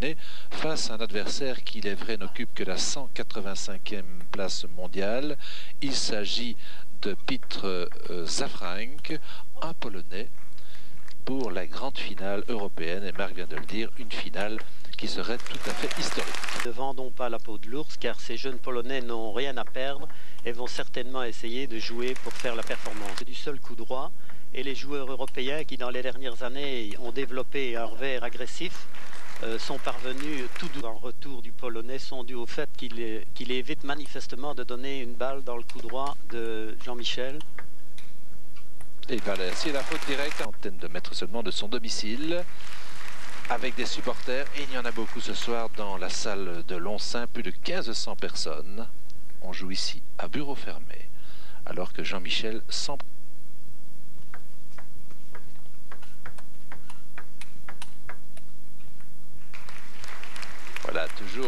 Polonais face à un adversaire qui, il est vrai, n'occupe que la 185e place mondiale. Il s'agit de Petr Safrank, un Polonais, pour la grande finale européenne. Et Marc vient de le dire, une finale qui serait tout à fait historique. Ne vendons pas la peau de l'ours, car ces jeunes Polonais n'ont rien à perdre et vont certainement essayer de jouer pour faire la performance. C'est du seul coup droit, et les joueurs européens qui dans les dernières années ont développé un revers agressif sont parvenus tout doux. En retour du Polonais sont dus au fait qu'il évite manifestement de donner une balle dans le coup droit de Jean-Michel. Et voilà, c'est la faute directe, antenne de mètres seulement de son domicile, avec des supporters, et il y en a beaucoup ce soir dans la salle de Loncin, plus de 1500 personnes. On joue ici à bureau fermé, alors que Jean-Michel s'en... Voilà, toujours...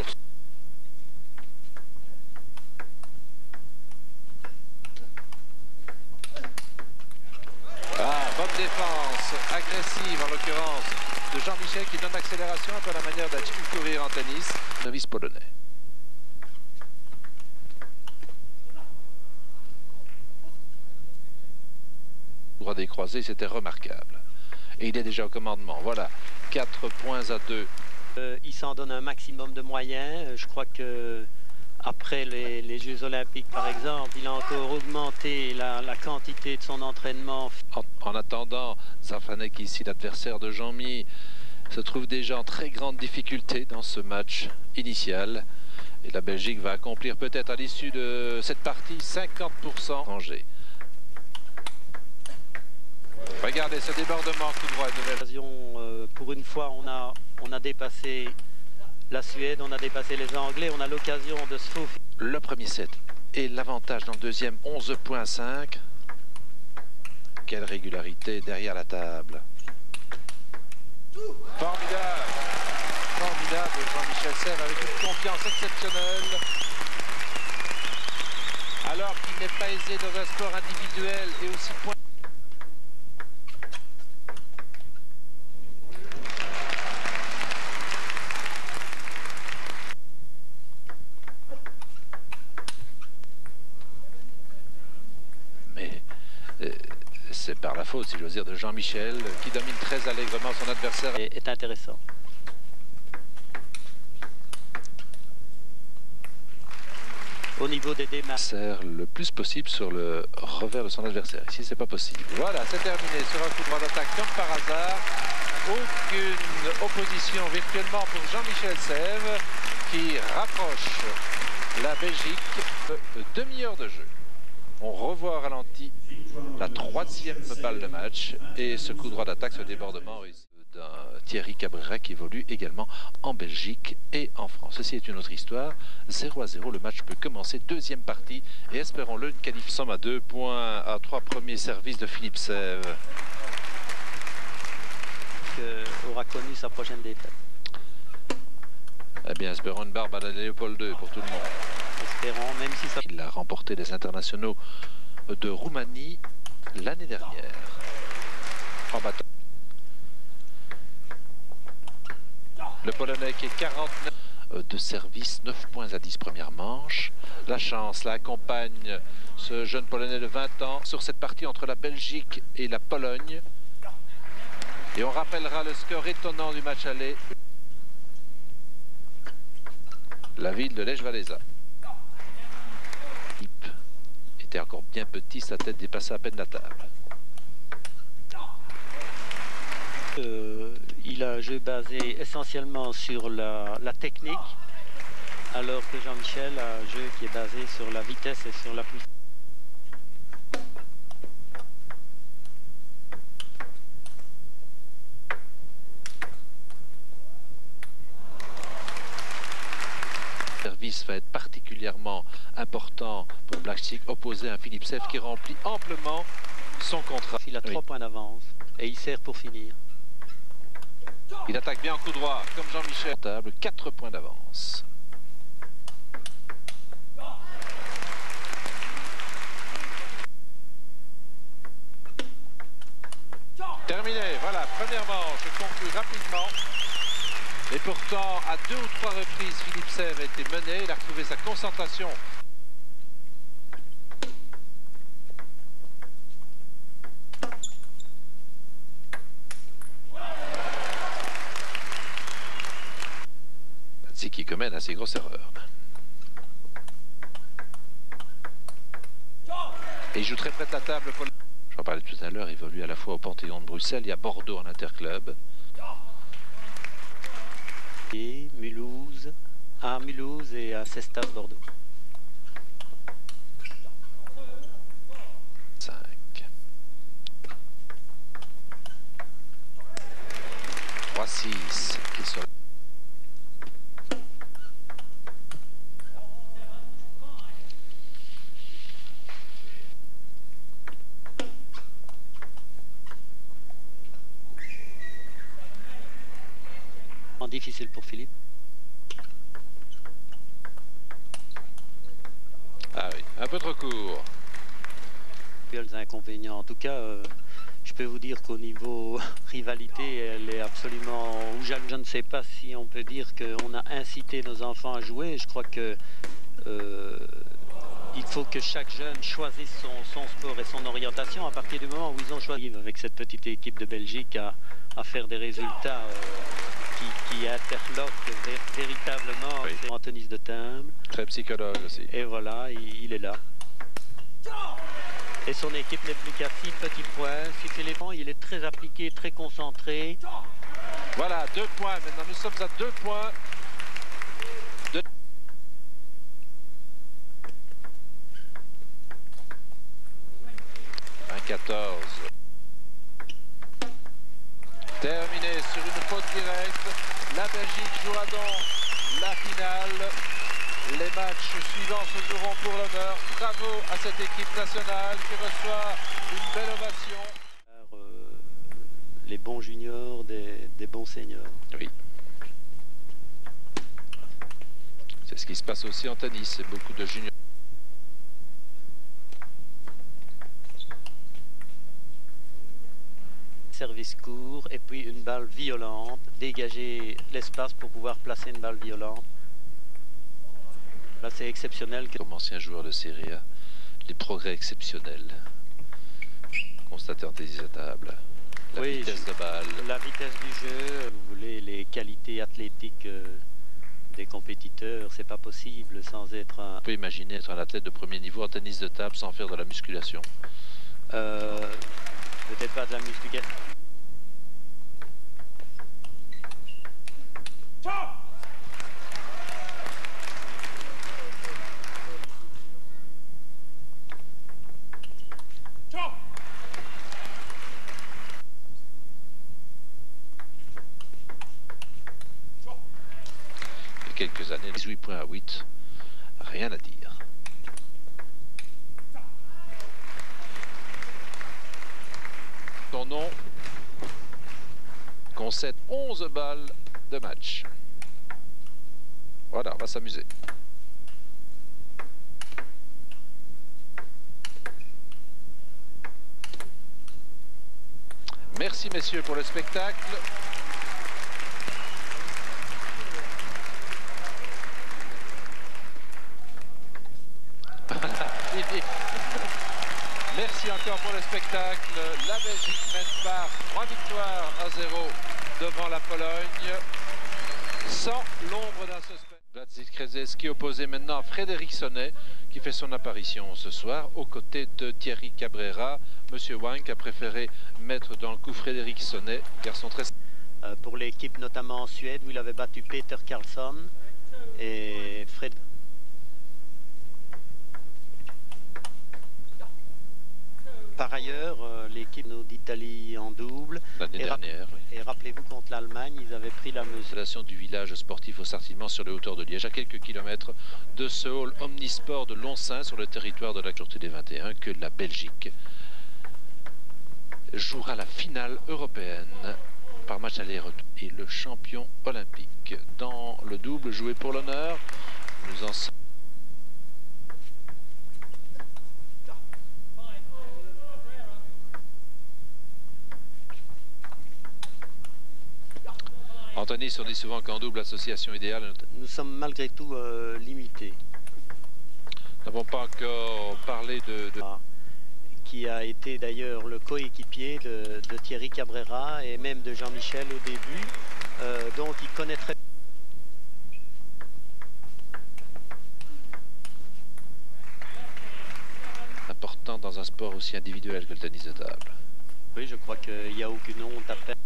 Bonne défense, agressive en l'occurrence, de Jean-Michel qui donne l'accélération un peu à la manière d'Achille courir en tennis, novice polonais. Droit des croisés, c'était remarquable. Et il est déjà au commandement. Voilà, 4 points à 2. Il s'en donne un maximum de moyens. Je crois que après les Jeux Olympiques, par exemple, il a encore augmenté la quantité de son entraînement. En attendant, Safranek, ici l'adversaire de Jean-Mi, se trouve déjà en très grande difficulté dans ce match initial. Et la Belgique va accomplir peut-être à l'issue de cette partie 50% rangé. Regardez ce débordement coup droit. Pour une fois, on a dépassé la Suède, on a dépassé les Anglais, on a l'occasion de se faufiler. Le premier set et l'avantage dans le deuxième, 11,5. Quelle régularité derrière la table. Formidable. Formidable Jean-Michel Sèvres avec une confiance exceptionnelle. Alors qu'il n'est pas aisé dans un sport individuel et aussi point. C'est par la faute, si j'ose dire, de Jean-Michel, qui domine très allègrement son adversaire. Est intéressant. Au niveau des démarches. Sert le plus possible sur le revers de son adversaire. Ici, c'est pas possible. Voilà, c'est terminé sur un coup droit d'attaque comme par hasard. Aucune opposition virtuellement pour Jean-Michel Sèvres, qui rapproche la Belgique de demi-heure de jeu. On revoit au ralenti la 3e balle de match et ce coup droit d'attaque, ce débordement d'un Thierry Cabrera qui évolue également en Belgique et en France. Ceci est une autre histoire. 0-0, le match peut commencer. Deuxième partie et espérons-le une qualification à 2 points à 3 premiers services de Philippe Sèvres. Aura connu sa prochaine défaite. Eh bien, espérons une barbe à la Léopold II pour tout le monde. Espérons, même si ça... Il a remporté des internationaux de Roumanie l'année dernière. En battant. Le Polonais qui est 49 de service, 9 points à 10 premières manches. La chance l'accompagne, ce jeune Polonais de 20 ans, sur cette partie entre la Belgique et la Pologne. Et on rappellera le score étonnant du match aller. La ville de Lech Walesa. Était encore bien petit, sa tête dépassait à peine la table. Il a un jeu basé essentiellement sur la technique, alors que Jean-Michel a un jeu qui est basé sur la vitesse et sur la puissance. Le service va être particulièrement important pour Blaschik, opposé à un Philippe Sèvres qui remplit amplement son contrat. Il a 3 points d'avance et il sert pour finir. Il attaque bien en coup droit, comme Jean-Michel. 4 points d'avance. Terminé, voilà, première manche conclue rapidement. Et pourtant, à 2 ou 3 reprises, Philippe Sèvres a été mené. Il a retrouvé sa concentration. Qui commet une assez grosse erreur. Et il joue très près de la table. J'en parlais tout à l'heure, il évolue à la fois au Panthéon de Bruxelles, il y a Bordeaux en interclub. Et Mulhouse, à Mulhouse et à Cestas Bordeaux. 5. Trois 6 qui sont difficile pour Philippe. Ah oui, un peu trop court. Les inconvénients. En tout cas, je peux vous dire qu'au niveau rivalité, elle est absolument rouge. Je ne sais pas si on peut dire qu'on a incité nos enfants à jouer. Je crois que il faut que chaque jeune choisisse son sport et son orientation à partir du moment où ils ont choisi avec cette petite équipe de Belgique à faire des résultats qui interloquent véritablement. Oui. C'est en tennis de table. Très psychologue aussi. Et voilà, il est là. Et son équipe n'est plus qu'à 6 petits points. Si c'est les bons, il est très appliqué, très concentré. Voilà, 2 points. Maintenant, nous sommes à 2 points. 14. Terminé sur une faute directe. La Belgique jouera donc la finale. Les matchs suivants se joueront pour l'honneur. Bravo à cette équipe nationale qui reçoit une belle ovation. Les bons juniors des bons seniors. Oui. C'est ce qui se passe aussi en tennis. C'est beaucoup de juniors. Service court et puis une balle violente, dégager l'espace pour pouvoir placer une balle violente. Là c'est exceptionnel. Comme ancien joueur de Serie A, les progrès exceptionnels constatés en tennis de table. La vitesse de balle. La vitesse du jeu, vous voulez les qualités athlétiques des compétiteurs, c'est pas possible sans être un... On peut imaginer être un athlète de premier niveau en tennis de table sans faire de la musculation. Peut-être pas de la musculation. Il y a quelques années, 18 points à 8, rien à dire. Son nom concède 11 balles de match. Voilà, on va s'amuser. Merci messieurs pour le spectacle. Merci encore pour le spectacle. La Belgique mène par 3 victoires à 0 devant la Pologne. Sans l'ombre d'un suspect. Władysław Krzyzewski opposé maintenant à Frédéric Sonnet qui fait son apparition ce soir aux côtés de Thierry Cabrera. Monsieur Wank a préféré mettre dans le coup Frédéric Sonnet, garçon très... Pour l'équipe notamment en Suède où il avait battu Peter Karlsson et Fred. Par ailleurs, l'équipe d'Italie en double. L'année dernière, oui. Et rappelez-vous, contre l'Allemagne, ils avaient pris la mesure. Du village sportif au Sartillement sur les hauteurs de Liège, à quelques kilomètres de ce hall omnisport de Lonsin sur le territoire de la Sûreté des 21, que la Belgique jouera la finale européenne par match aller-retour. Et le champion olympique dans le double joué pour l'honneur, nous en sommes. En tennis, on dit souvent qu'en double, association idéale. Nous sommes malgré tout limités. Nous n'avons pas encore parlé de... Qui a été d'ailleurs le coéquipier de Thierry Cabrera et même de Jean-Michel au début, donc il connaîtrait. Important dans un sport aussi individuel que le tennis de table. Oui, je crois qu'il n'y a aucune honte à perdre.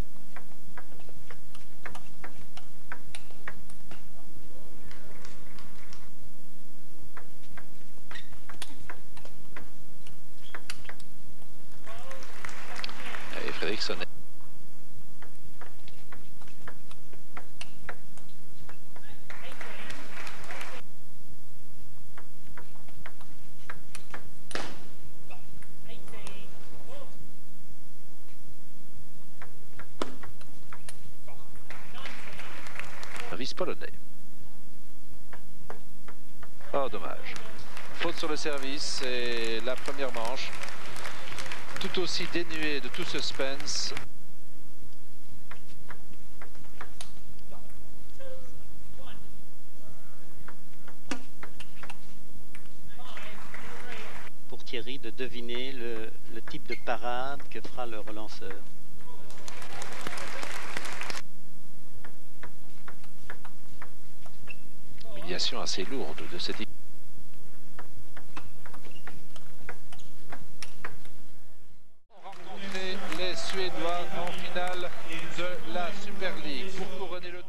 Et Fredriksson. Service polonais. Oh, dommage. Faute sur le service et la première manche, tout aussi dénuée de tout suspense. Pour Thierry de deviner le type de parade que fera le relanceur. Humiliation assez lourde de cette équipe. Rencontrer les Suédois en finale de la Super League pour couronner le